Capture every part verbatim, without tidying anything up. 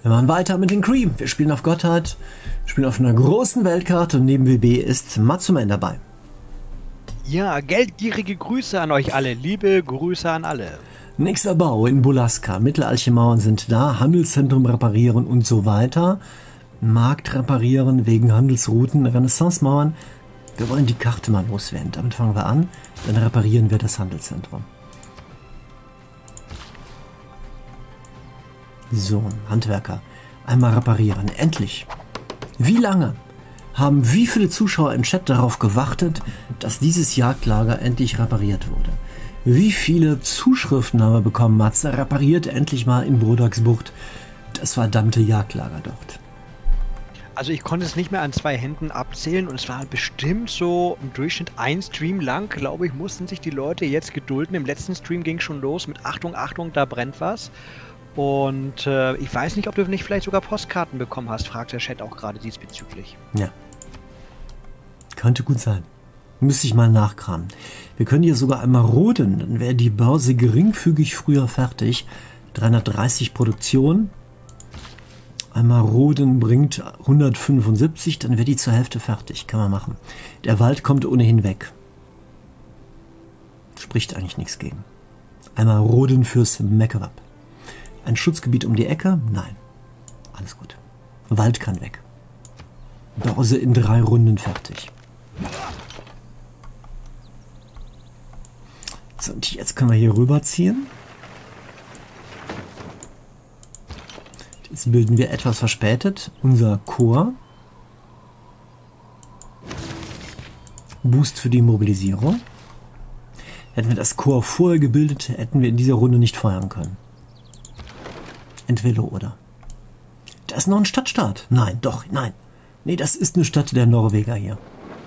Wir machen weiter mit den Cream. Wir spielen auf Gotthard, spielen auf einer großen Weltkarte und neben W B ist Matsuman dabei. Ja, geldgierige Grüße an euch alle. Liebe Grüße an alle. Nächster Bau in Bulaska. Mittelalchemauern sind da, Handelszentrum reparieren und so weiter. Markt reparieren wegen Handelsrouten, Renaissance-Mauern. Wir wollen die Karte mal loswerden. Damit fangen wir an. Dann reparieren wir das Handelszentrum. So, Handwerker. Einmal reparieren. Endlich. Wie lange haben wie viele Zuschauer im Chat darauf gewartet, dass dieses Jagdlager endlich repariert wurde? Wie viele Zuschriften haben wir bekommen, Matze? Repariert endlich mal in Brodaksbucht das verdammte Jagdlager dort. Also ich konnte es nicht mehr an zwei Händen abzählen und es war bestimmt so im Durchschnitt ein Stream lang, glaube ich, mussten sich die Leute jetzt gedulden. Im letzten Stream ging es schon los mit Achtung, Achtung, da brennt was. Und äh, ich weiß nicht, ob du nicht vielleicht sogar Postkarten bekommen hast, fragt der Chat auch gerade diesbezüglich. Ja. Könnte gut sein. Müsste ich mal nachkramen. Wir können hier sogar einmal roden, dann wäre die Börse geringfügig früher fertig. dreihundertdreißig Produktion. Einmal roden bringt hundertfünfundsiebzig, dann wäre die zur Hälfte fertig. Kann man machen. Der Wald kommt ohnehin weg. Spricht eigentlich nichts gegen. Einmal roden fürs Mekewab. Ein Schutzgebiet um die Ecke? Nein. Alles gut. Wald kann weg. Börse in drei Runden fertig. So, und jetzt können wir hier rüberziehen. Jetzt bilden wir etwas verspätet unser Chor. Boost für die Mobilisierung. Hätten wir das Chor vorher gebildet, hätten wir in dieser Runde nicht feuern können. Entweder oder. Da ist noch ein Stadtstaat. Nein, doch, nein. Nee, das ist eine Stadt der Norweger hier.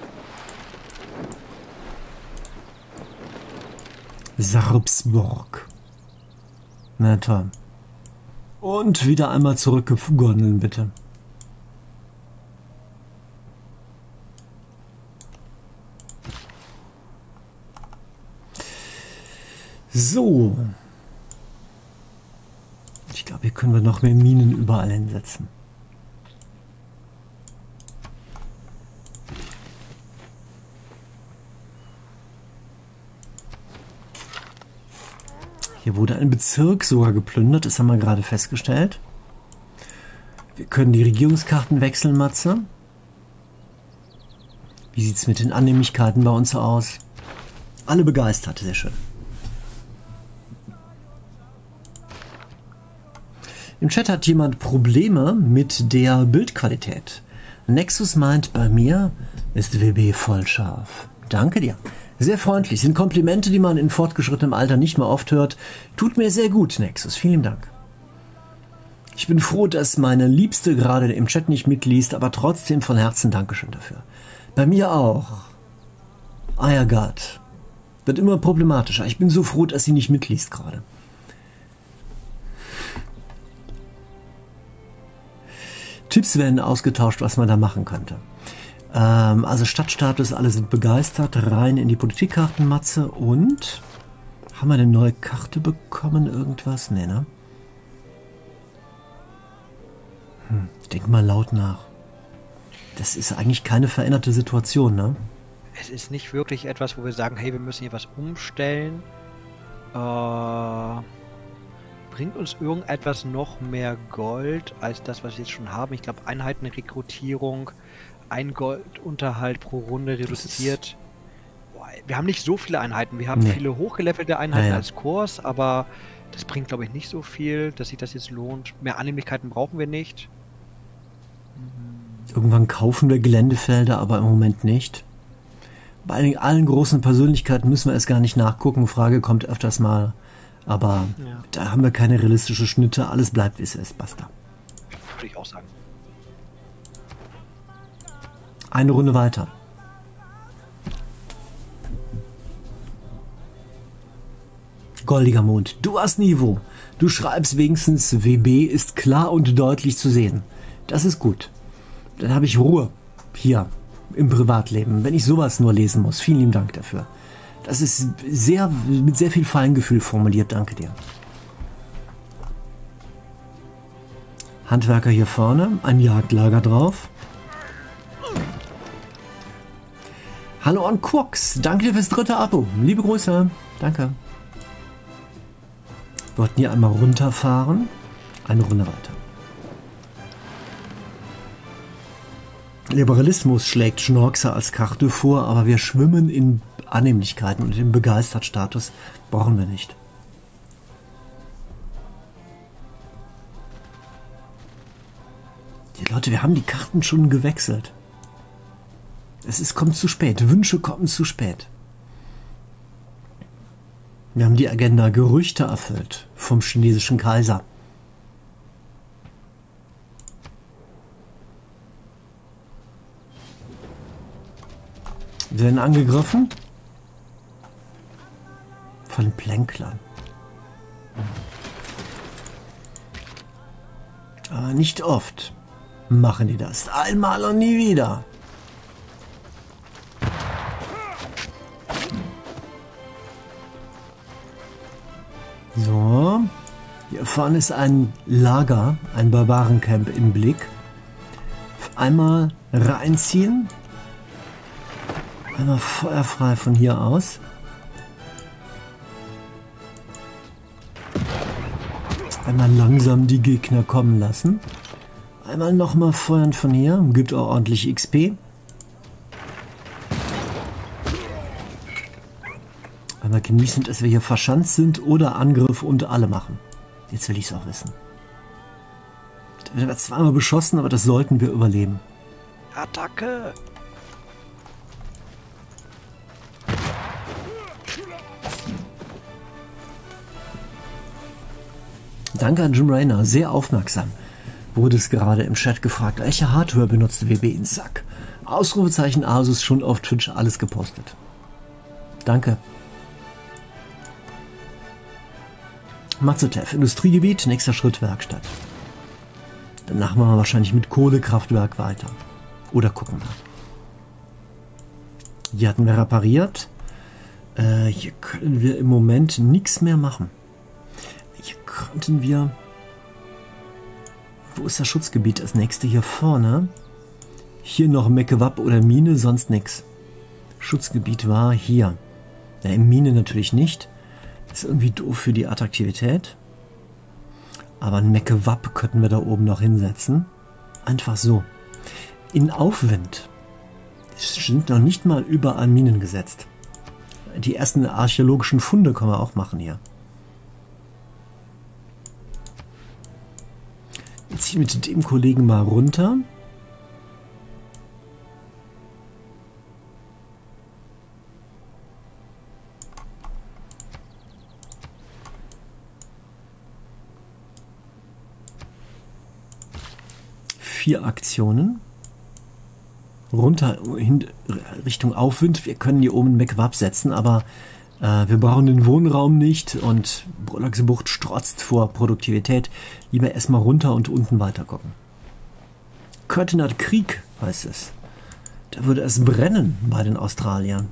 Sarpsborg. Na toll. Und wieder einmal zurückgegondeln, bitte. So. Ich glaube, hier können wir noch mehr Minen überall hinsetzen. Hier wurde ein Bezirk sogar geplündert, das haben wir gerade festgestellt. Wir können die Regierungskarten wechseln, Matze. Wie sieht es mit den Annehmlichkeiten bei uns aus? Alle begeistert, sehr schön. Im Chat hat jemand Probleme mit der Bildqualität. Nexus meint, bei mir ist W B voll scharf. Danke dir. Sehr freundlich. Sind Komplimente, die man in fortgeschrittenem Alter nicht mehr oft hört. Tut mir sehr gut, Nexus. Vielen Dank. Ich bin froh, dass meine Liebste gerade im Chat nicht mitliest, aber trotzdem von Herzen Dankeschön dafür. Bei mir auch. Eiergard. Wird immer problematischer. Ich bin so froh, dass sie nicht mitliest gerade. Tipps werden ausgetauscht, was man da machen könnte. Ähm, also Stadtstatus, alle sind begeistert. Rein in die Politikkartenmatze. Und haben wir eine neue Karte bekommen? Irgendwas? Nee, ne? Hm, denk mal laut nach. Das ist eigentlich keine veränderte Situation, ne? Es ist nicht wirklich etwas, wo wir sagen, hey, wir müssen hier was umstellen. Äh... Bringt uns irgendetwas noch mehr Gold als das, was wir jetzt schon haben? Ich glaube, Einheitenrekrutierung, ein Goldunterhalt pro Runde reduziert. Boah, wir haben nicht so viele Einheiten. Wir haben nee. viele hochgelevelte Einheiten ja, ja. als Kurs, aber das bringt, glaube ich, nicht so viel, dass sich das jetzt lohnt. Mehr Annehmlichkeiten brauchen wir nicht. Irgendwann kaufen wir Geländefelder, aber im Moment nicht. Bei allen großen Persönlichkeiten müssen wir es gar nicht nachgucken. Frage kommt öfters mal. Aber ja. da haben wir keine realistische Schnitte. Alles bleibt, wie es ist. Basta. Würde ich auch sagen. Eine Runde weiter. Goldiger Mond. Du hast Niveau. Du schreibst wenigstens, W B ist klar und deutlich zu sehen. Das ist gut. Dann habe ich Ruhe. Hier. Im Privatleben. Wenn ich sowas nur lesen muss. Vielen lieben Dank dafür. Das ist sehr, mit sehr viel Feingefühl formuliert. Danke dir. Handwerker hier vorne, ein Jagdlager drauf. Hallo an Quox, danke dir fürs dritte Abo. Liebe Grüße, danke. Wir wollten hier einmal runterfahren, eine Runde weiter. Liberalismus schlägt Schnorxer als Karte vor, aber wir schwimmen in Annehmlichkeiten und den Begeistert-Status brauchen wir nicht. Die Leute, wir haben die Karten schon gewechselt. Es ist, kommt zu spät. Wünsche kommen zu spät. Wir haben die Agenda Gerüchte erfüllt vom chinesischen Kaiser. Wir werden angegriffen von Plänklern. Aber nicht oft machen die das. Einmal und nie wieder. So. Hier vorne ist ein Lager, ein Barbarencamp im Blick. Einmal reinziehen. Einmal feuerfrei von hier aus. Einmal langsam die Gegner kommen lassen. Einmal nochmal feuern von hier. Gibt auch ordentlich X P. Einmal genießen, dass wir hier verschanzt sind oder Angriff und alle machen. Jetzt will ich es auch wissen. Wir werden zweimal beschossen, aber das sollten wir überleben. Attacke! Danke an Jim Raynor, sehr aufmerksam. Wurde es gerade im Chat gefragt, welche Hardware benutzt W B in Sack? Ausrufezeichen Asus, schon auf Twitch alles gepostet. Danke. Matzetev, Industriegebiet, nächster Schritt Werkstatt. Danach machen wir wahrscheinlich mit Kohlekraftwerk weiter. Oder gucken wir. Hier hatten wir repariert. Äh, hier können wir im Moment nichts mehr machen. Hier könnten wir... Wo ist das Schutzgebiet? Das nächste hier vorne. Hier noch Mekewab oder Mine, sonst nichts. Schutzgebiet war hier. Ja, in Mine natürlich nicht. Ist irgendwie doof für die Attraktivität. Aber ein Mekewab könnten wir da oben noch hinsetzen. Einfach so. In Aufwind sind noch nicht mal überall Minen gesetzt. Die ersten archäologischen Funde können wir auch machen hier. Jetzt ziehe ich mit dem Kollegen mal runter. Vier Aktionen. Runter hin, Richtung Aufwind. Wir können hier oben Mekewab setzen, aber äh, wir brauchen den Wohnraum nicht und Brolaxe Bucht strotzt vor Produktivität. Lieber erstmal runter und unten weiter gucken. Curtinat Krieg heißt es. Da würde es brennen bei den Australiern.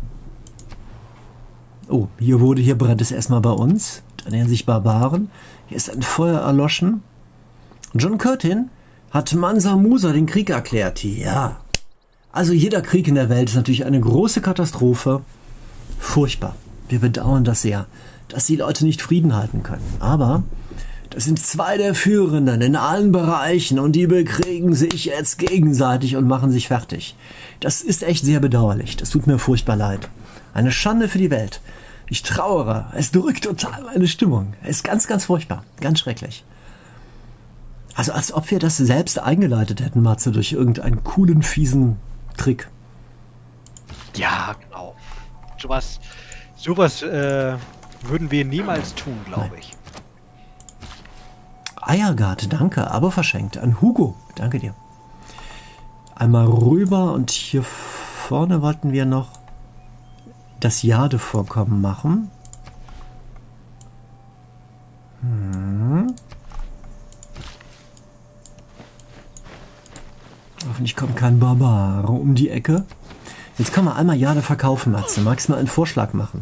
Oh, hier wurde, hier brennt es erstmal bei uns. Da nähern sich Barbaren. Hier ist ein Feuer erloschen. John Curtin hat Mansa Musa den Krieg erklärt. Ja. Also jeder Krieg in der Welt ist natürlich eine große Katastrophe. Furchtbar. Wir bedauern das sehr, dass die Leute nicht Frieden halten können. Aber das sind zwei der Führenden in allen Bereichen und die bekriegen sich jetzt gegenseitig und machen sich fertig. Das ist echt sehr bedauerlich. Das tut mir furchtbar leid. Eine Schande für die Welt. Ich trauere. Es drückt total meine Stimmung. Es ist ganz, ganz furchtbar. Ganz schrecklich. Also als ob wir das selbst eingeleitet hätten, Matze, durch irgendeinen coolen, fiesen Trick. Ja, genau. Sowas, sowas äh, würden wir niemals tun, glaube ich. Eiergard, danke, Abo verschenkt. An Hugo, danke dir. Einmal rüber und hier vorne wollten wir noch das Jadevorkommen machen. Hm. Hoffentlich kommt kein Barbar um die Ecke. Jetzt kann man einmal Jade verkaufen, Matze. Magst du mal einen Vorschlag machen?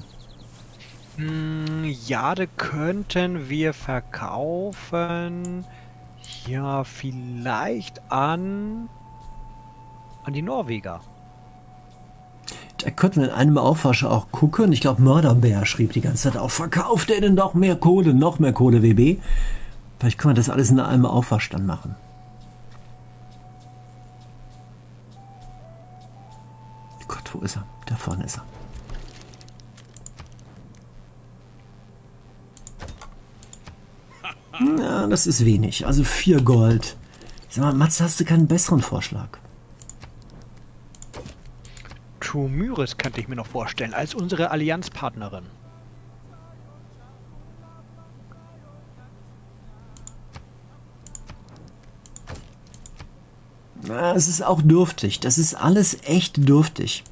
Hm, Jade könnten wir verkaufen. Ja, vielleicht an, an die Norweger. Da könnten wir in einem Aufwasch auch gucken. Ich glaube, Mörderbär schrieb die ganze Zeit auch, verkauft er denn noch mehr Kohle, noch mehr Kohle, W B? Vielleicht können wir das alles in einem Aufwasch dann machen. Gott, wo ist er? Da vorne ist er. Ja, das ist wenig. Also vier Gold. Sag mal, Matze, hast du keinen besseren Vorschlag? Trumyris könnte ich mir noch vorstellen, als unsere Allianzpartnerin. Ja, es ist auch dürftig. Das ist alles echt dürftig.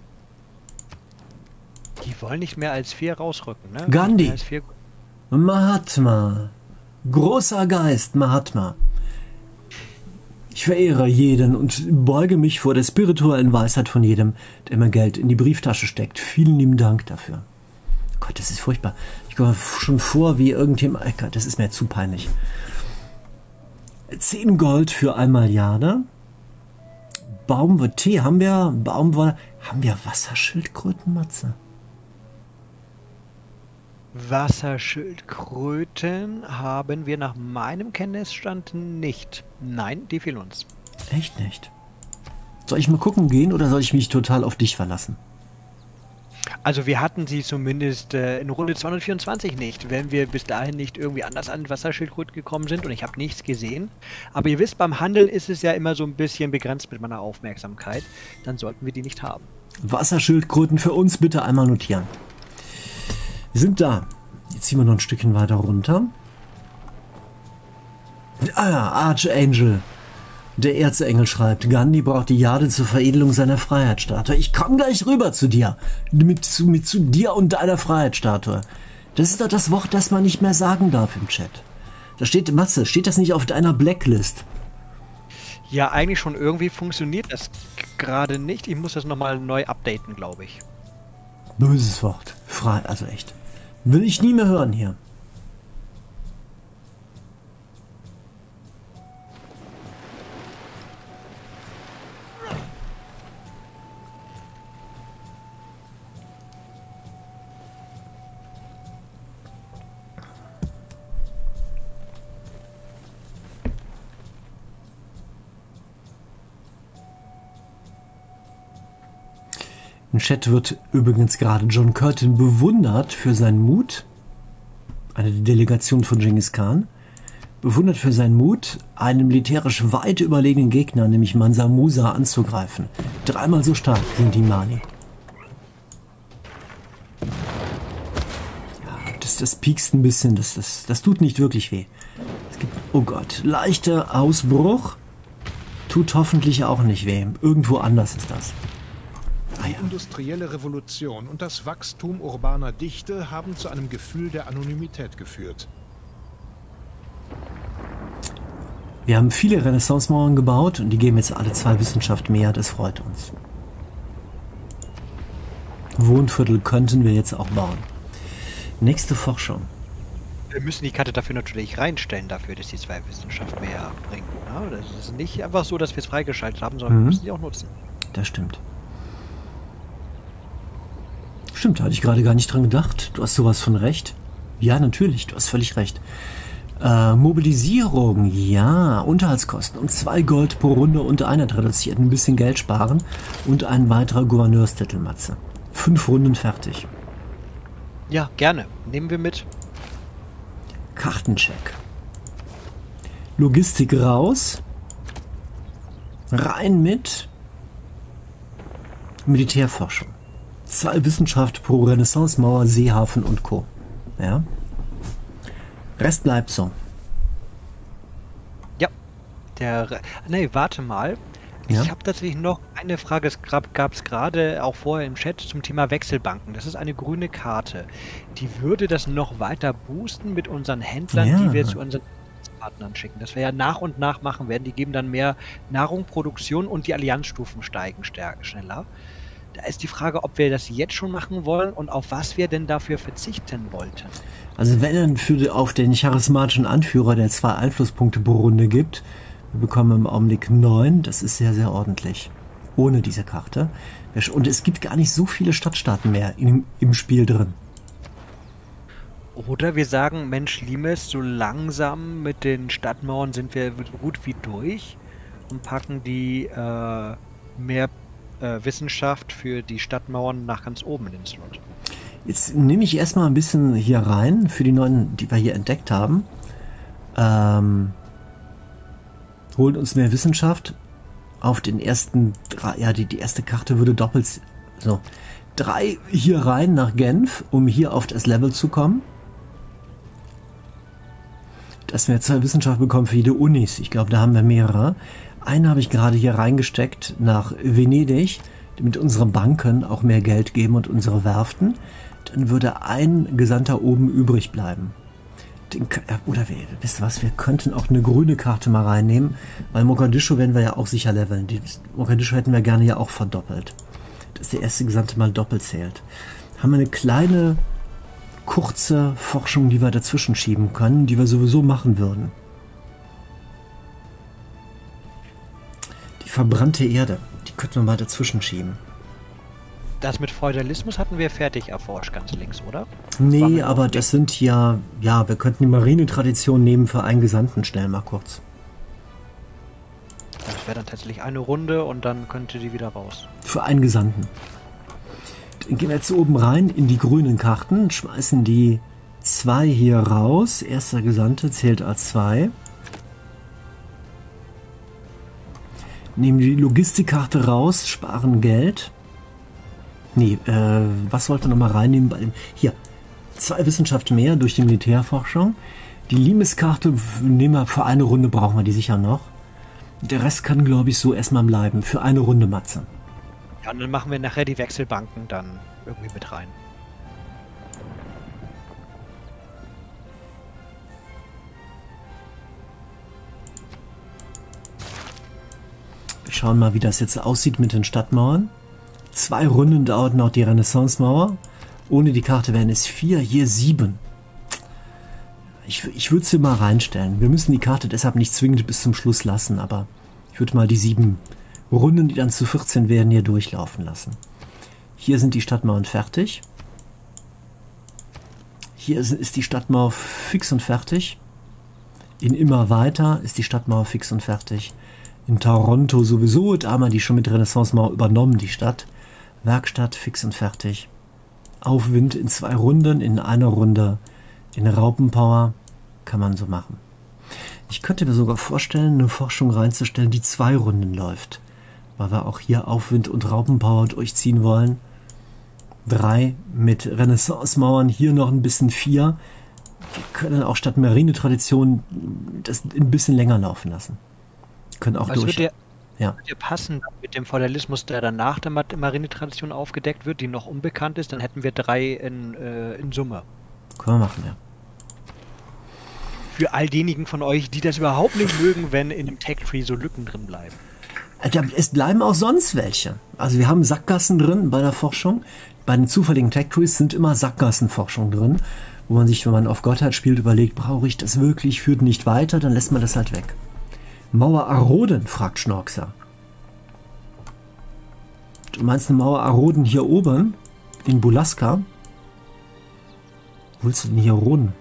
Die wollen nicht mehr als vier rausrücken, ne? Gandhi. Als vier... Mahatma. Großer Geist, Mahatma. Ich verehre jeden und beuge mich vor der spirituellen Weisheit von jedem, der mir Geld in die Brieftasche steckt. Vielen lieben Dank dafür. Gott, das ist furchtbar. Ich komme schon vor wie irgendjemand... Oh Gott, das ist mir zu peinlich. Zehn Gold für eine Milliarde. Baumwolle, Tee haben wir, Baumwolle... Haben wir Wasserschildkröten, Matze? Wasserschildkröten haben wir nach meinem Kenntnisstand nicht. Nein, die fehlen uns. Echt nicht? Soll ich mal gucken gehen oder soll ich mich total auf dich verlassen? Also wir hatten sie zumindest äh, in Runde zweihundertvierundzwanzig nicht, wenn wir bis dahin nicht irgendwie anders an Wasserschildkröten gekommen sind und ich habe nichts gesehen. Aber ihr wisst, beim Handeln ist es ja immer so ein bisschen begrenzt mit meiner Aufmerksamkeit. Dann sollten wir die nicht haben. Wasserschildkröten für uns bitte einmal notieren. Wir sind da. Jetzt ziehen wir noch ein Stückchen weiter runter. Ah ja, Archangel. Der Erzengel schreibt, Gandhi braucht die Jade zur Veredelung seiner Freiheitsstatue. Ich komme gleich rüber zu dir. Mit zu, mit zu dir und deiner Freiheitsstatue. Das ist doch das Wort, das man nicht mehr sagen darf im Chat. Da steht, Matze, steht das nicht auf deiner Blacklist? Ja, eigentlich schon. Irgendwie funktioniert das gerade nicht. Ich muss das nochmal neu updaten, glaube ich. Böses Wort. Frei, also echt. Will ich nie mehr hören hier. Im Chat wird übrigens gerade John Curtin bewundert für seinen Mut, eine Delegation von Genghis Khan, bewundert für seinen Mut, einen militärisch weit überlegenen Gegner, nämlich Mansa Musa, anzugreifen. Dreimal so stark sind die Mali. Ja, das, das piekst ein bisschen, das, das, das tut nicht wirklich weh. Es gibt, oh Gott, leichter Ausbruch, tut hoffentlich auch nicht weh. Irgendwo anders ist das. Die industrielle Revolution und das Wachstum urbaner Dichte haben zu einem Gefühl der Anonymität geführt. Wir haben viele Renaissance-Mauern gebaut und die geben jetzt alle zwei Wissenschaft mehr, das freut uns. Wohnviertel könnten wir jetzt auch bauen. Nächste Forschung. Wir müssen die Karte dafür natürlich reinstellen, dafür, dass die zwei Wissenschaft mehr bringen. Ja, das ist nicht einfach so, dass wir es freigeschaltet haben, sondern mhm. wir müssen sie auch nutzen. Das stimmt. Stimmt, da hatte ich gerade gar nicht dran gedacht. Du hast sowas von recht. Ja, natürlich, du hast völlig recht. Äh, Mobilisierung, ja, Unterhaltskosten und zwei Gold pro Runde und Einheit reduziert. Ein bisschen Geld sparen und ein weiterer Gouverneurstitel, Matze. Fünf Runden fertig. Ja, gerne. Nehmen wir mit. Kartencheck. Logistik raus. Rein mit Militärforschung. Zwei Wissenschaft pro Renaissance-Mauer, Seehafen und Co. Ja. Rest bleibt so. Ja. Der. Re nee, warte mal. Ja? Ich habe tatsächlich noch eine Frage. Es gab es gerade auch vorher im Chat zum Thema Wechselbanken. Das ist eine grüne Karte. Die würde das noch weiter boosten mit unseren Händlern, ja. die wir zu unseren Partnern schicken. Das wir ja nach und nach machen werden. Die geben dann mehr Nahrung, Produktion und die Allianzstufen steigen stärker, schneller. Da ist die Frage, ob wir das jetzt schon machen wollen und auf was wir denn dafür verzichten wollten. Also wenn dann für auf den charismatischen Anführer, der zwei Einflusspunkte pro Runde gibt, wir bekommen im Augenblick neun, das ist sehr, sehr ordentlich. Ohne diese Karte. Und es gibt gar nicht so viele Stadtstaaten mehr im, im Spiel drin. Oder wir sagen, Mensch, Limes, so langsam mit den Stadtmauern sind wir so gut wie durch und packen die äh, mehr äh, Wissenschaft für die Stadtmauern nach ganz oben in den Slot. Jetzt nehme ich erstmal ein bisschen hier rein für die neuen, die wir hier entdeckt haben. Ähm, holen uns mehr Wissenschaft auf den ersten drei, ja, die, die erste Karte würde doppelt, so, drei hier rein nach Genf, um hier auf das Level zu kommen. Dass wir zwei Wissenschaft bekommen für jede Unis. Ich glaube, da haben wir mehrere. Einen habe ich gerade hier reingesteckt nach Venedig, damit unsere Banken auch mehr Geld geben und unsere Werften. Dann würde ein Gesandter oben übrig bleiben. Den, oder wir, wisst ihr was, wir könnten auch eine grüne Karte mal reinnehmen, weil Mogadischu werden wir ja auch sicher leveln. Die, Mogadischu hätten wir gerne ja auch verdoppelt. Dass der erste Gesandte mal doppelt zählt. Haben wir eine kleine, kurze Forschung, die wir dazwischen schieben können, die wir sowieso machen würden. Die verbrannte Erde, die könnten wir mal dazwischen schieben. Das mit Feudalismus hatten wir fertig erforscht, ganz links, oder? Nee, aber das sind ja, ja, wir könnten die Marinetradition nehmen für einen Gesandten, schnell mal kurz. Das wäre dann tatsächlich eine Runde und dann könnte die wieder raus. Für einen Gesandten. Dann gehen wir jetzt oben rein in die grünen Karten, schmeißen die zwei hier raus. Erster Gesandte zählt als zwei. Nehmen die Logistikkarte raus, sparen Geld. Nee, äh, was wollten wir nochmal reinnehmen? Bei dem, hier, zwei Wissenschaft mehr durch die Militärforschung. Die Limes-Karte nehmen wir für eine Runde, brauchen wir die sicher noch. Der Rest kann, glaube ich, so erstmal bleiben. Für eine Runde Matze. Ja, und dann machen wir nachher die Wechselbanken dann irgendwie mit rein. Wir schauen mal, wie das jetzt aussieht mit den Stadtmauern. Zwei Runden dauert noch die Renaissance-Mauer. Ohne die Karte wären es vier, hier sieben. Ich, ich würde sie mal reinstellen. Wir müssen die Karte deshalb nicht zwingend bis zum Schluss lassen, aber ich würde mal die sieben Runden, die dann zu vierzehn werden, hier durchlaufen lassen. Hier sind die Stadtmauern fertig. Hier ist die Stadtmauer fix und fertig. In immer weiter ist die Stadtmauer fix und fertig. In Toronto sowieso, da haben wir die schon mit Renaissance-Mauer übernommen, die Stadt. Werkstatt fix und fertig. Aufwind in zwei Runden, in einer Runde in Raupenpower. Kann man so machen. Ich könnte mir sogar vorstellen, eine Forschung reinzustellen, die zwei Runden läuft. Weil wir auch hier Aufwind und Raupenpower durchziehen wollen. Drei mit Renaissance-Mauern, hier noch ein bisschen vier. Wir können auch statt Marine-Tradition das ein bisschen länger laufen lassen. Wir können auch also durch... Wird der, ja. wird der passen mit dem Feudalismus, der dann nach der Marine-Tradition aufgedeckt wird, die noch unbekannt ist, dann hätten wir drei in, äh, in Summe. Können wir machen, ja. Für all diejenigen von euch, die das überhaupt nicht mögen, wenn in dem Tech-Tree so Lücken drin bleiben. Es bleiben auch sonst welche. Also wir haben Sackgassen drin bei der Forschung. Bei den zufälligen Tech-Trees sind immer Sackgassenforschung drin, wo man sich, wenn man auf Gottheit spielt, überlegt, brauche ich das wirklich, führt nicht weiter, dann lässt man das halt weg. Mauer Aroden, fragt Schnorkser. Du meinst eine Mauer Aroden hier oben in Bulaska? Wo willst du denn hier roden?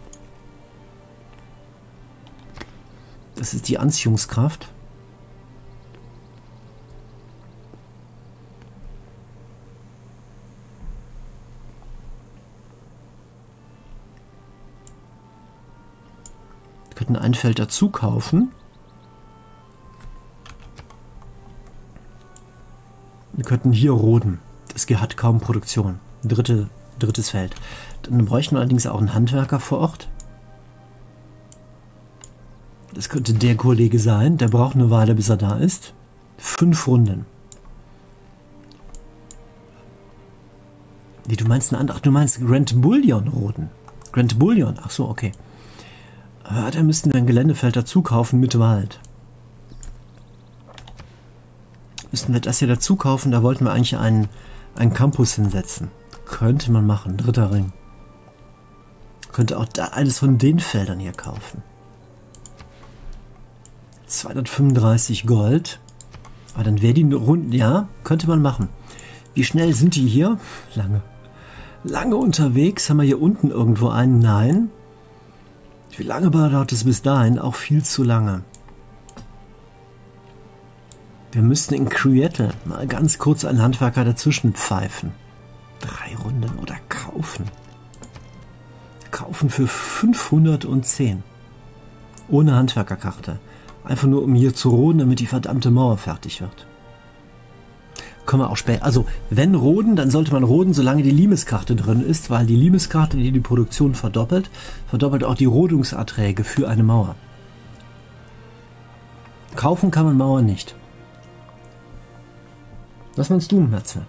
Das ist die Anziehungskraft. Wir könnten ein Feld dazu kaufen. Wir könnten hier roden. Das hat kaum Produktion. Dritte, drittes Feld. Dann bräuchten wir allerdings auch einen Handwerker vor Ort. Das könnte der Kollege sein. Der braucht eine Weile, bis er da ist. Fünf Runden. Wie, du meinst einen anderen? Ach, du meinst Grand Bullion roden. Grand Bullion. Ach so, okay. Aber da müssten wir ein Geländefeld dazu kaufen mit Wald. Müssten wir das hier dazu kaufen? Da wollten wir eigentlich einen, einen Campus hinsetzen. Könnte man machen. Dritter Ring. Könnte auch da eines von den Feldern hier kaufen. zweihundertfünfunddreißig Gold. Aber dann wäre die Runde... Ja, könnte man machen. Wie schnell sind die hier? Lange. Lange unterwegs. Haben wir hier unten irgendwo einen? Nein. Wie lange dauert es bis dahin? Auch viel zu lange. Wir müssten in Creatle mal ganz kurz einen Handwerker dazwischen pfeifen. Drei Runden oder kaufen. Kaufen für fünfhundertzehn. Ohne Handwerkerkarte. Einfach nur, um hier zu roden, damit die verdammte Mauer fertig wird. Können wir auch später... Also, wenn roden, dann sollte man roden, solange die Limes-Karte drin ist, weil die Limes-Karte, die die Produktion verdoppelt, verdoppelt auch die Rodungserträge für eine Mauer. Kaufen kann man Mauern nicht. Was meinst du, Matze?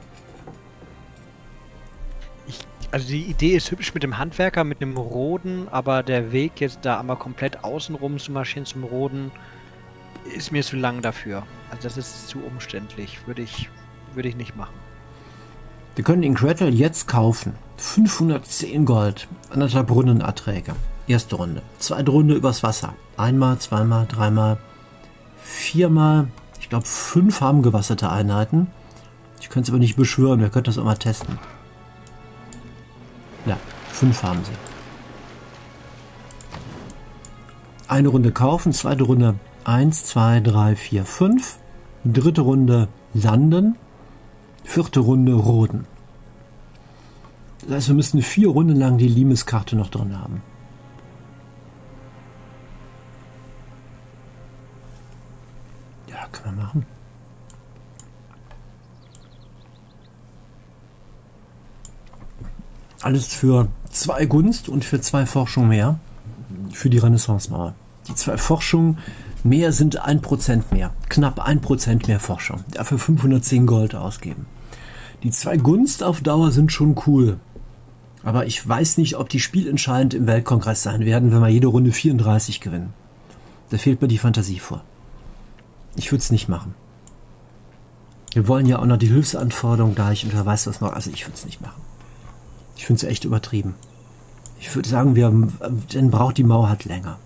Ich, also die Idee ist hübsch mit dem Handwerker, mit dem Roden, aber der Weg jetzt da einmal komplett außenrum zu marschieren zum Roden, ist mir zu lang dafür. Also das ist zu umständlich. Würde ich, würde ich nicht machen. Wir können den Creatle jetzt kaufen. fünfhundertzehn Gold. Anderthalb Rundenerträge. Erste Runde. Zweite Runde übers Wasser. Einmal, zweimal, dreimal, viermal. Ich glaube, fünf haben gewasserte Einheiten. Ich könnte es aber nicht beschwören. Wir könnten das auch mal testen. Ja, fünf haben sie. Eine Runde kaufen, zweite Runde eins, zwei, drei, vier, fünf. Dritte Runde landen. Vierte Runde roden. Das heißt, wir müssten vier Runden lang die Limes-Karte noch drin haben. Ja, können wir machen. Alles für zwei Gunst und für zwei Forschung mehr. Für die Renaissance-Mauer. Die zwei Forschungen mehr sind ein Prozent mehr. Knapp ein Prozent mehr Forschung. Dafür fünfhundertzehn Gold ausgeben. Die zwei Gunst auf Dauer sind schon cool. Aber ich weiß nicht, ob die spielentscheidend im Weltkongress sein werden, wenn wir jede Runde vierunddreißig gewinnen. Da fehlt mir die Fantasie vor. Ich würde es nicht machen. Wir wollen ja auch noch die Hilfsanforderung gleich und wer weiß was noch. Also ich würde es nicht machen. Ich finde es echt übertrieben. Ich würde sagen, wir, dann braucht die Mauer halt länger.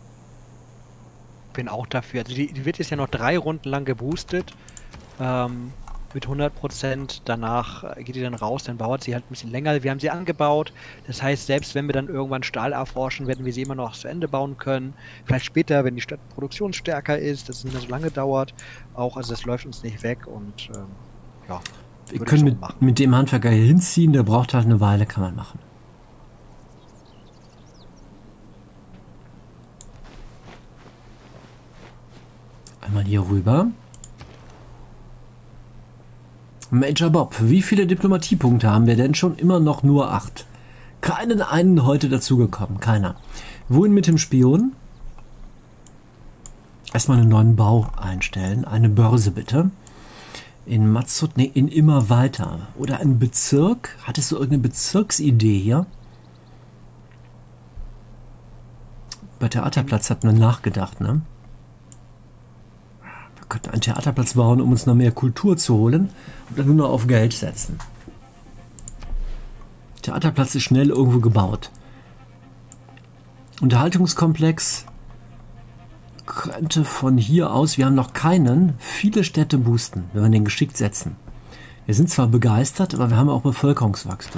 Bin auch dafür. Also die, die wird jetzt ja noch drei Runden lang geboostet. Ähm, mit hundert Prozent. Danach geht die dann raus. Dann dauert sie halt ein bisschen länger. Wir haben sie angebaut. Das heißt, selbst wenn wir dann irgendwann Stahl erforschen, werden wir sie immer noch zu Ende bauen können. Vielleicht später, wenn die Stadt produktionsstärker ist, dass es nicht mehr so lange dauert. Auch, also das läuft uns nicht weg. Und ähm, ja. Wir können mit, mit dem Handwerker hier hinziehen. Der braucht halt eine Weile, kann man machen. Einmal hier rüber. Major Bob, wie viele Diplomatiepunkte haben wir denn schon? Immer noch nur acht. Keinen einen heute dazugekommen. Keiner. Wohin mit dem Spion? Erstmal einen neuen Bau einstellen. Eine Börse bitte. In Matsut, nee, in immer weiter. Oder ein Bezirk. Hattest du irgendeine Bezirksidee hier? Bei Theaterplatz hat man nachgedacht, ne? Wir könnten einen Theaterplatz bauen, um uns noch mehr Kultur zu holen und dann nur noch auf Geld setzen. Theaterplatz ist schnell irgendwo gebaut. Unterhaltungskomplex könnte von hier aus, wir haben noch keinen, viele Städte boosten, wenn wir den geschickt setzen. Wir sind zwar begeistert, aber wir haben auch Bevölkerungswachstum.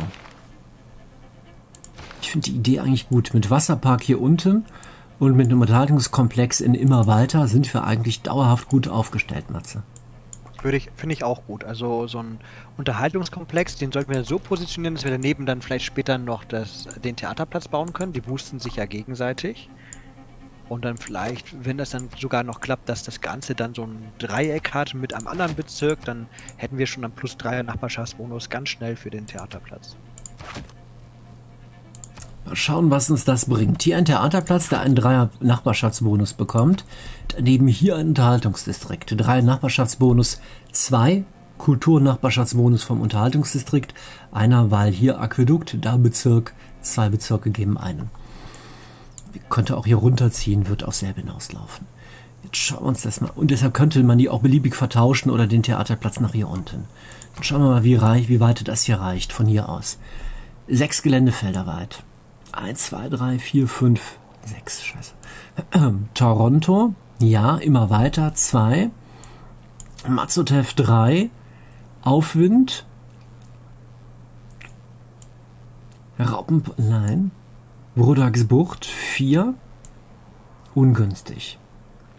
Ich finde die Idee eigentlich gut. Mit Wasserpark hier unten und mit einem Unterhaltungskomplex in immer weiter sind wir eigentlich dauerhaft gut aufgestellt, Matze. Würde ich, finde ich auch gut. Also so ein Unterhaltungskomplex, den sollten wir so positionieren, dass wir daneben dann vielleicht später noch das, den Theaterplatz bauen können. Die boosten sich ja gegenseitig. Und dann vielleicht, wenn das dann sogar noch klappt, dass das Ganze dann so ein Dreieck hat mit einem anderen Bezirk, dann hätten wir schon einen plus drei Nachbarschaftsbonus ganz schnell für den Theaterplatz. Mal schauen, was uns das bringt. Hier ein Theaterplatz, der einen Dreier Nachbarschaftsbonus bekommt. Daneben hier ein Unterhaltungsdistrikt. Drei Nachbarschaftsbonus, zwei Kulturnachbarschaftsbonus vom Unterhaltungsdistrikt. Einer, weil hier Aquädukt, da Bezirk, zwei Bezirke geben einen. Könnte auch hier runterziehen, wird auch selber hinauslaufen. Jetzt Schauen wir uns das mal. Und deshalb könnte man die auch beliebig vertauschen oder den Theaterplatz nach hier unten. Dann schauen wir mal, wie, reich, wie weit das hier reicht von hier aus. Sechs Geländefelder weit. Eins, zwei, drei, vier, fünf, sechs. Scheiße. Toronto. Ja, immer weiter. Zwei. Matsutev drei. Aufwind. Raupen... Nein. Brodaksbucht vier. Ungünstig.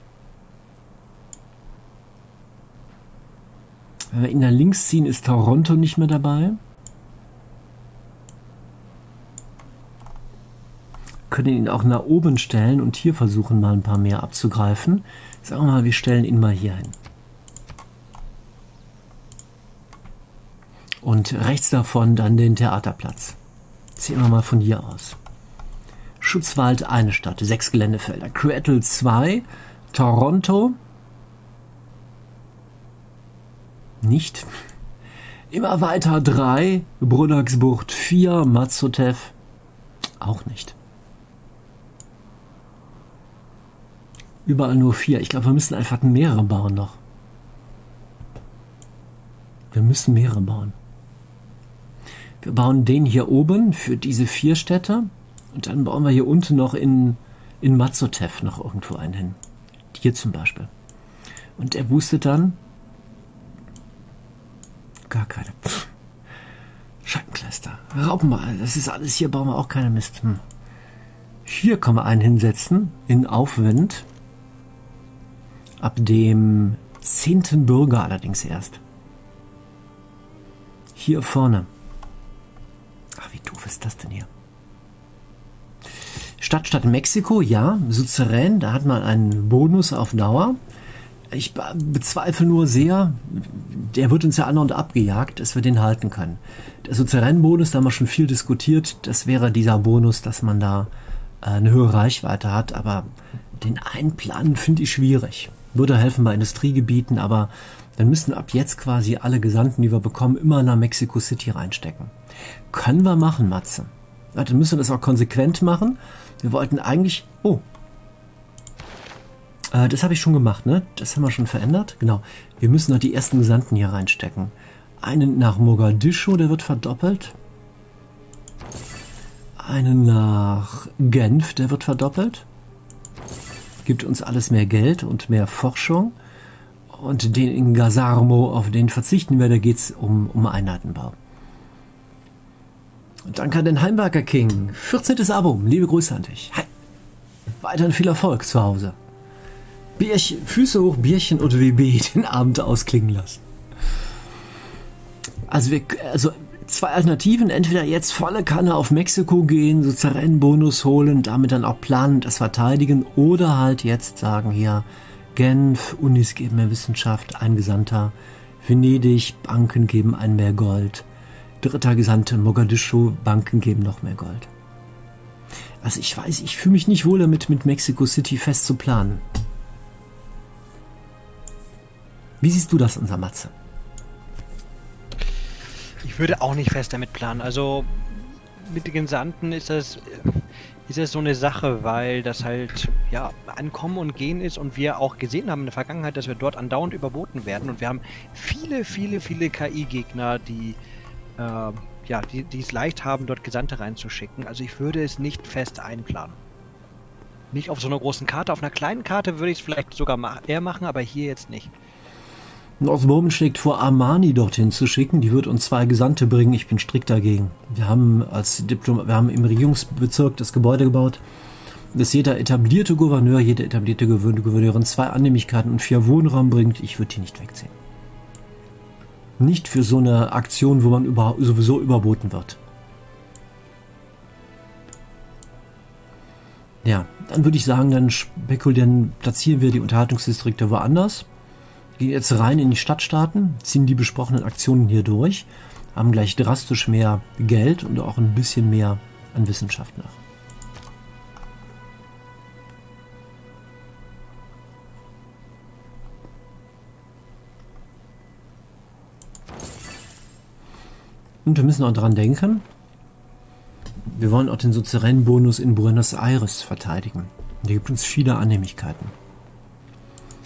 Wenn wir ihn nach links ziehen, ist Toronto nicht mehr dabei. Können ihn auch nach oben stellen und hier versuchen, mal ein paar mehr abzugreifen. Sagen wir mal, wir stellen ihn mal hier hin. Und rechts davon dann den Theaterplatz. Ziehen wir mal von hier aus. Schutzwald eine Stadt, sechs Geländefelder. Creattle zwei, Toronto nicht. Immer weiter drei, Brodaksbucht vier, Matsutev auch nicht. Überall nur vier. Ich glaube, wir müssen einfach mehrere bauen noch. Wir müssen mehrere bauen. Wir bauen den hier oben für diese vier Städte und dann bauen wir hier unten noch in, in Matsutev noch irgendwo einen hin. Hier zum Beispiel. Und der boostet dann gar keine. Pff. Schattencluster. Raupenmal. Das ist alles hier, bauen wir auch keine Mist. Hm. Hier können wir einen hinsetzen in Aufwind. Ab dem zehnten Bürger allerdings erst. Hier vorne. Ach, wie doof ist das denn hier? Stadtstadt Mexiko, ja, Suzerän, da hat man einen Bonus auf Dauer. Ich bezweifle nur sehr, der wird uns ja an und abgejagt, dass wir den halten können. Der Suzerän-Bonus, da haben wir schon viel diskutiert, das wäre dieser Bonus, dass man da eine höhere Reichweite hat, aber den einplanen finde ich schwierig. Würde helfen bei Industriegebieten, aber dann müssen ab jetzt quasi alle Gesandten, die wir bekommen, immer nach Mexico City reinstecken. Können wir machen, Matze. Dann müssen wir das auch konsequent machen. Wir wollten eigentlich... Oh. Äh, das habe ich schon gemacht, ne? Das haben wir schon verändert. Genau. Wir müssen noch die ersten Gesandten hier reinstecken. Einen nach Mogadischu, der wird verdoppelt. Einen nach Genf, der wird verdoppelt. Gibt uns alles mehr Geld und mehr Forschung. Und den in Gasarmo, auf den verzichten wir, da geht es um, um Einheitenbau. Und danke an den Heimwerker King. vierzehntes Abo, liebe Grüße an dich. Hi. Weiterhin viel Erfolg zu Hause. Bierchen, Füße hoch, Bierchen und W B den Abend ausklingen lassen. Also, wir, also zwei Alternativen, entweder jetzt volle Kanne auf Mexiko gehen, so Suzerän-Bonus holen, damit dann auch planen, das verteidigen, oder halt jetzt sagen hier, Genf, Unis geben mehr Wissenschaft, ein Gesandter, Venedig, Banken geben ein mehr Gold, dritter Gesandter, Mogadischu, Banken geben noch mehr Gold. Also ich weiß, ich fühle mich nicht wohl damit, mit Mexico City fest zu planen. Wie siehst du das, unser Matze? Ich würde auch nicht fest damit planen. Also mit den Gesandten ist das, ist das so eine Sache, weil das halt ja Ankommen und Gehen ist und wir auch gesehen haben in der Vergangenheit, dass wir dort andauernd überboten werden und wir haben viele, viele, viele K I-Gegner, die äh, ja, die, die es leicht haben, dort Gesandte reinzuschicken. Also ich würde es nicht fest einplanen. Nicht auf so einer großen Karte. Auf einer kleinen Karte würde ich es vielleicht sogar ma- eher machen, aber hier jetzt nicht. Northbowman schlägt vor, Armani dorthin zu schicken. Die wird uns zwei Gesandte bringen. Ich bin strikt dagegen. Wir haben als Diplom wir haben im Regierungsbezirk das Gebäude gebaut, dass jeder etablierte Gouverneur, jede etablierte Gouverneurin zwei Annehmlichkeiten und vier Wohnraum bringt. Ich würde die nicht wegziehen. Nicht für so eine Aktion, wo man über, sowieso überboten wird. Ja, dann würde ich sagen, dann spekulieren, platzieren wir die Unterhaltungsdistrikte woanders. Gehen jetzt rein in die Stadtstaaten, ziehen die besprochenen Aktionen hier durch, haben gleich drastisch mehr Geld und auch ein bisschen mehr an Wissenschaft nach. Und wir müssen auch dran denken, wir wollen auch den Suzerän-Bonus in Buenos Aires verteidigen. Der gibt uns viele Annehmlichkeiten.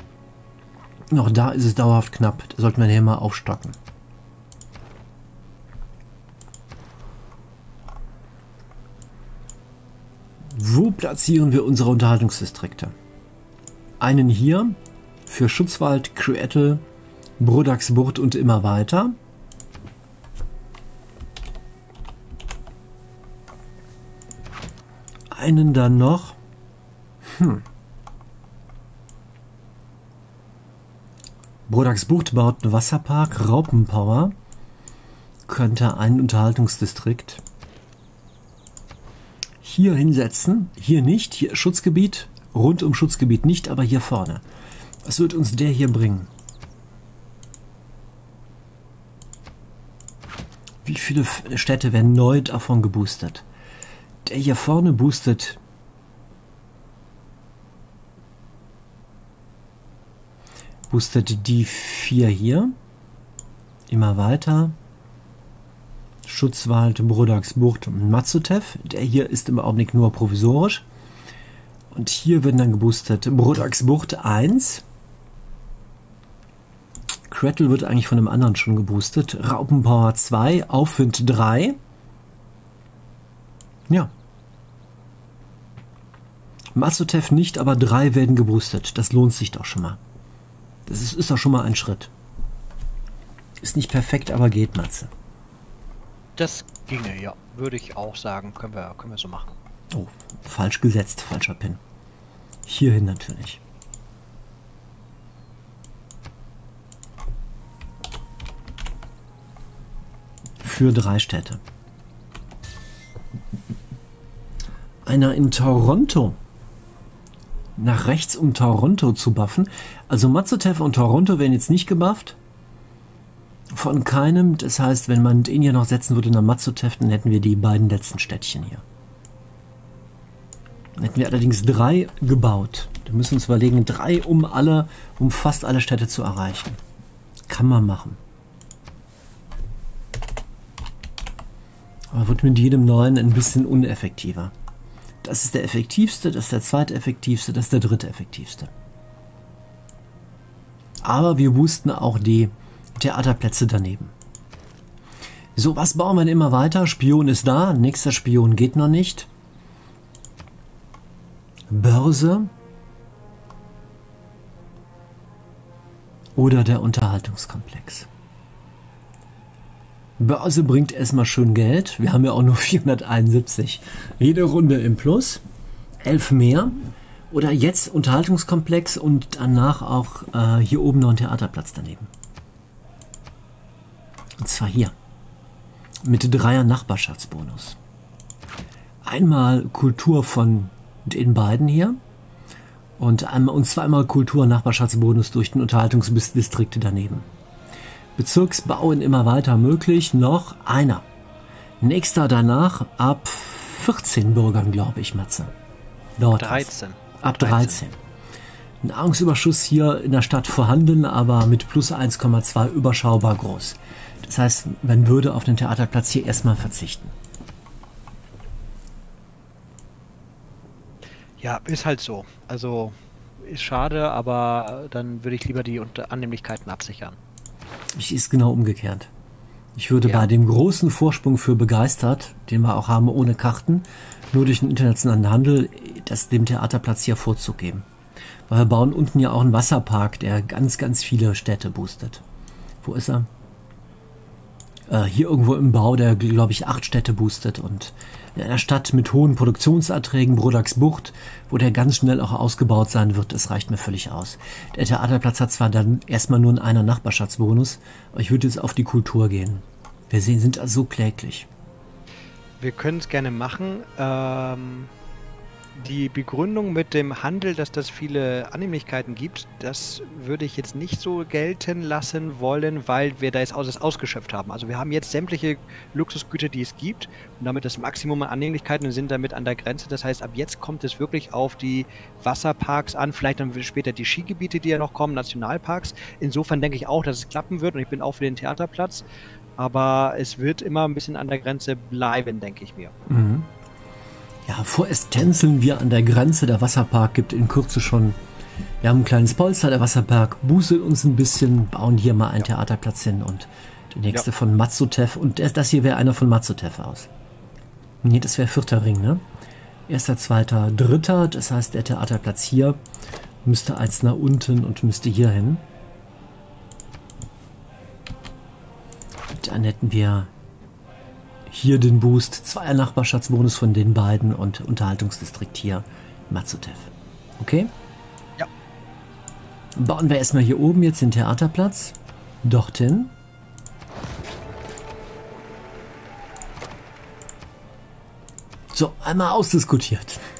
Noch da ist es dauerhaft knapp. Da sollten wir hier mal aufstocken. Wo platzieren wir unsere Unterhaltungsdistrikte? Einen hier für Schutzwald, Creattle, Brodaksbucht und immer weiter. Einen dann noch. Hm. Brodaksbucht baut einen Wasserpark. Raupenpower könnte ein Unterhaltungsdistrikt hier hinsetzen. Hier nicht. Hier Schutzgebiet. Rund um Schutzgebiet nicht, aber hier vorne. Was wird uns der hier bringen? Wie viele Städte werden neu davon geboostet? Der hier vorne boostet boostet die vier hier. Immer weiter. Schutzwald, Brodaksbucht und Matsutev. Der hier ist im Augenblick nur provisorisch. Und hier werden dann geboostet Brodaksbucht eins. Creattle wird eigentlich von einem anderen schon geboostet. Raupenpower zwei, Aufwind drei. Ja. Matsutev nicht, aber drei werden geboostet. Das lohnt sich doch schon mal. Das ist, ist doch schon mal ein Schritt. Ist nicht perfekt, aber geht, Matze. Das ginge, ja. Würde ich auch sagen. Können wir, können wir so machen. Oh, falsch gesetzt. Falscher Pin. Hierhin natürlich. Für drei Städte. Einer in Toronto. Nach rechts, um Toronto zu buffen. Also Matsutev und Toronto werden jetzt nicht gebufft. Von keinem. Das heißt, wenn man den hier noch setzen würde nach Matsutev, dann hätten wir die beiden letzten Städtchen hier. Dann hätten wir allerdings drei gebaut. Da müssen wir uns überlegen, drei um alle, um fast alle Städte zu erreichen. Kann man machen. Aber wird mit jedem neuen ein bisschen uneffektiver. Das ist der effektivste, das ist der zweiteffektivste, das ist der dritte effektivste. Aber wir boosten auch die Theaterplätze daneben. So, was bauen wir denn immer weiter? Spion ist da, nächster Spion geht noch nicht. Börse. Oder der Unterhaltungskomplex. Börse bringt erstmal schön Geld. Wir haben ja auch nur vierhunderteinundsiebzig. Jede Runde im Plus. elf mehr. Oder jetzt Unterhaltungskomplex und danach auch äh, hier oben noch ein Theaterplatz daneben. Und zwar hier. Mit Dreier Nachbarschaftsbonus. Einmal Kultur von den beiden hier. Und, einmal, und zweimal Kultur- und Nachbarschaftsbonus durch den Unterhaltungsdistrikte daneben. Bezirksbau in immer weiter möglich. Noch einer. Nächster danach ab vierzehn Bürgern, glaube ich, Matze. Dort dreizehn. Ab dreizehn. Nahrungsüberschuss hier in der Stadt vorhanden, aber mit plus eins Komma zwei überschaubar groß. Das heißt, man würde auf den Theaterplatz hier erstmal verzichten. Ja, ist halt so. Also ist schade, aber dann würde ich lieber die Annehmlichkeiten absichern. Ich ist genau umgekehrt. Ich würde Ja. bei dem großen Vorsprung für begeistert, den wir auch haben ohne Karten, nur durch den internationalen Handel, das dem Theaterplatz hier Vorzug geben. Weil wir bauen unten ja auch einen Wasserpark, der ganz, ganz viele Städte boostet. Wo ist er? Äh, hier irgendwo im Bau, der, glaube ich, acht Städte boostet. Und in einer Stadt mit hohen Produktionserträgen, Brodaksbucht, wo der ganz schnell auch ausgebaut sein wird, das reicht mir völlig aus. Der Theaterplatz hat zwar dann erstmal nur einen einer Nachbarschaftsbonus, aber ich würde jetzt auf die Kultur gehen. Wir sehen, sind also so kläglich. Wir können es gerne machen. Ähm, die Begründung mit dem Handel, dass das viele Annehmlichkeiten gibt, das würde ich jetzt nicht so gelten lassen wollen, weil wir da jetzt alles ausgeschöpft haben. Also wir haben jetzt sämtliche Luxusgüter, die es gibt und damit das Maximum an Annehmlichkeiten und sind damit an der Grenze. Das heißt, ab jetzt kommt es wirklich auf die Wasserparks an, vielleicht dann später die Skigebiete, die ja noch kommen, Nationalparks. Insofern denke ich auch, dass es klappen wird und ich bin auch für den Theaterplatz. Aber es wird immer ein bisschen an der Grenze bleiben, denke ich mir. Mhm. Ja, vorerst tänzeln wir an der Grenze. Der Wasserpark gibt in Kürze schon Wir haben ein kleines Polster, der Wasserpark bußelt uns ein bisschen, bauen hier mal einen ja. Theaterplatz hin und der nächste ja. von Matsutev. Und das hier wäre einer von Matsutev aus. Nee, das wäre vierter Ring, ne? Erster, zweiter, dritter. Das heißt, der Theaterplatz hier müsste eins nach unten und müsste hier hin. Dann hätten wir hier den Boost. Zweier Nachbarschaftsbonus von den beiden und Unterhaltungsdistrikt hier Matsutev. Okay? Ja. Bauen wir erstmal hier oben jetzt den Theaterplatz. Dorthin. So, einmal ausdiskutiert.